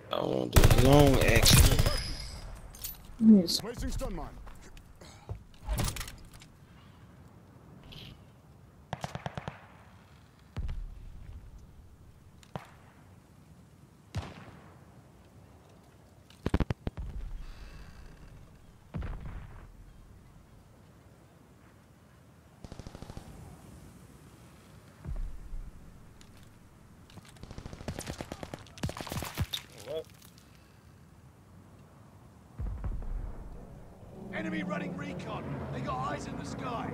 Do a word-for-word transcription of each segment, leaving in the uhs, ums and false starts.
I won't do long action. Yes. Placing stun mine. Enemy running recon. They got eyes in the sky.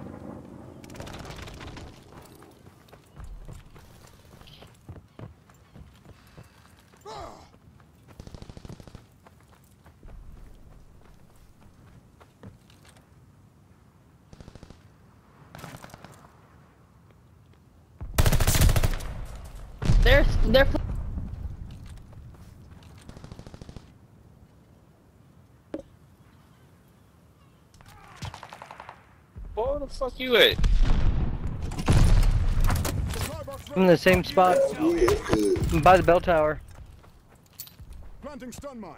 They're they're. Where the fuck you at? I'm in the same spot. I'm by the bell tower. Planting stun mine.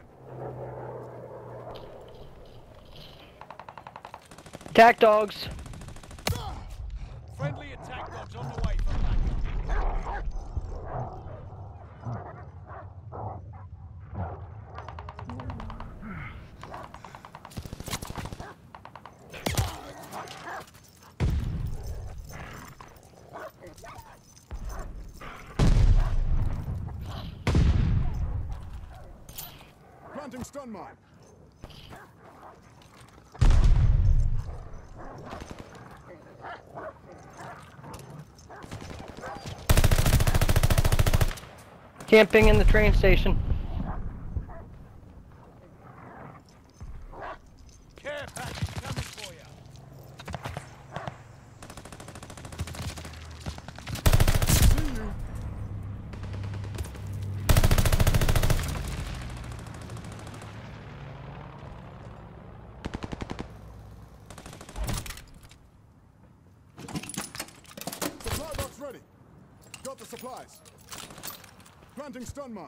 Attack dogs. Friendly attack dogs on the way for backup. Planting stun mine. Camping in the train station. Care package coming for you. See you. Supply box ready. Got the supplies. Planting stun mine.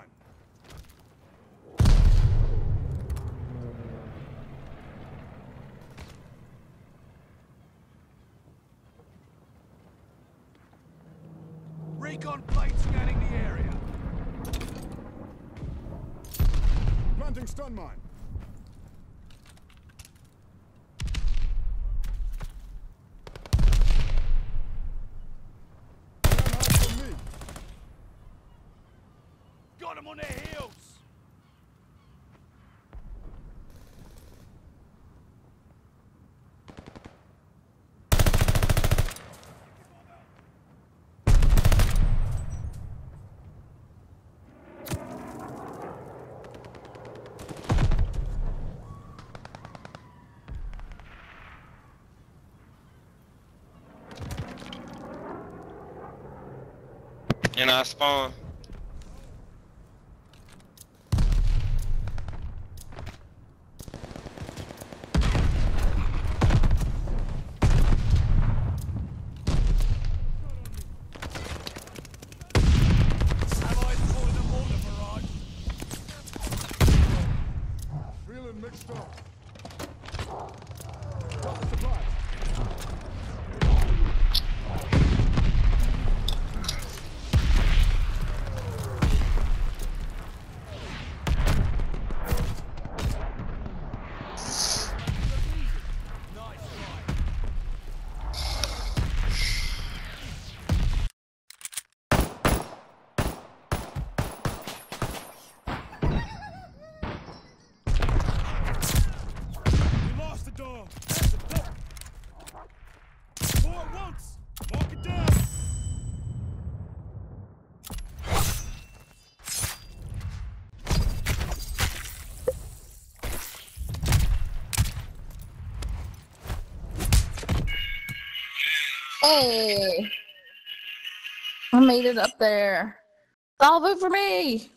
Recon plate scanning the area. Planting stun mine. Got them on their heels! And I spawn. Allies calling a mortar barrage. Feeling mixed up. Got the supplies. Hey, I made it up there. All vote for me.